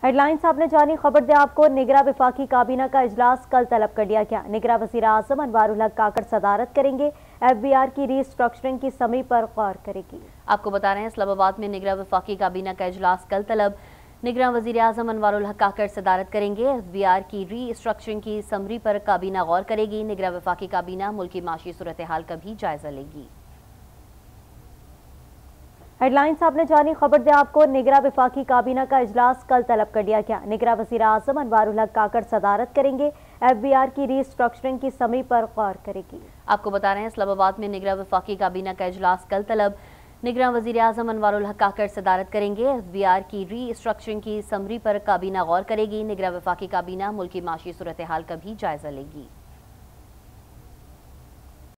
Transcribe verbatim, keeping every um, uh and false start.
Headlines आपने जानी, खबर दे आपको। निगरां वफाकी काबीना का इजलास कल तलब कर लिया गया। निगरां वज़ीर आज़म अनवारुल हक काकड़ सदारत करेंगे। एफ बी आर की रीस्ट्रक्चरिंग की समरी पर गौर करेगी। आपको बता रहे हैं इस्लामाबाद में निगरां वफाकी काबीना का इजलास कल तलब। निगरां वज़ीर आज़म अनवारुल हक काकड़ सदारत करेंगे। एफ बी आर की रीस्ट्रक्चरिंग की समरी पर काबीना गौर करेगी। निगरां वफाकी काबीना मुल्क की माशी सूरत हाल का भी जायजा लेगी। हेडलाइंस आपने जानी, खबर दे आपको। निगरां वफाकी काबीना का इजलास कल तलब कर लिया गया। निगरां वज़ीर आज़म अनवारुल हक काकड़ सदारत करेंगे। एफ बी आर की रीस्ट्रक्चरिंग की समरी पर गौर करेगी। आपको बता रहे हैं इस्लामाबाद में निगरां वफाकी काबीना का इजलास कल तलब। निगरां वज़ीर आज़म अनवारुल हक काकड़ सदारत करेंगे। एफ बी आर की रीस्ट्रक्चरिंग की समरी पर काबीना गौर करेगी। निगरां वफाकी काबीना मुल्क की माशी सूरत हाल का भी जायजा लेगी।